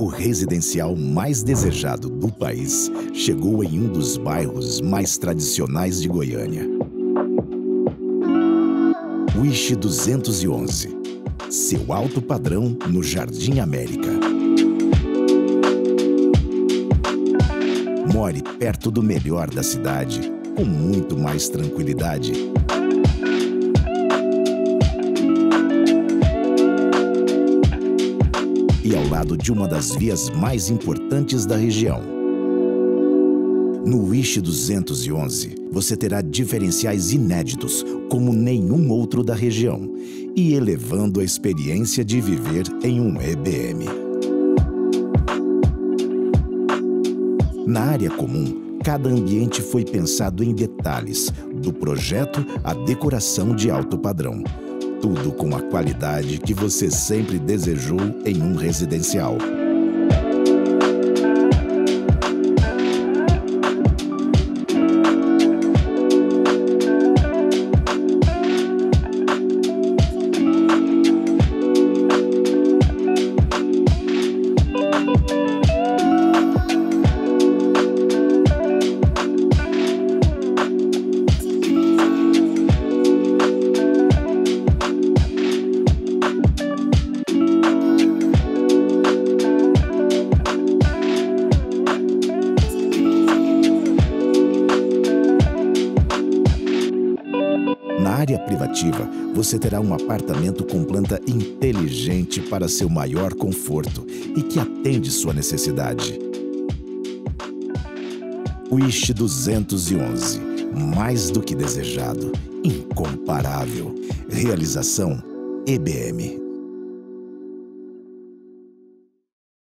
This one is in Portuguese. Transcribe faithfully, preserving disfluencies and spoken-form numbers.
O residencial mais desejado do país chegou em um dos bairros mais tradicionais de Goiânia. Wish duzentos e onze. Seu alto padrão no Jardim América. More perto do melhor da cidade, com muito mais tranquilidade. E ao lado de uma das vias mais importantes da região. No Wish duzentos e onze, você terá diferenciais inéditos como nenhum outro da região e elevando a experiência de viver em um E B M. Na área comum, cada ambiente foi pensado em detalhes, do projeto à decoração de alto padrão. Tudo com a qualidade que você sempre desejou em um residencial. Na área privativa, você terá um apartamento com planta inteligente para seu maior conforto e que atende sua necessidade. Wish duzentos e onze. Mais do que desejado. Incomparável. Realização E B M.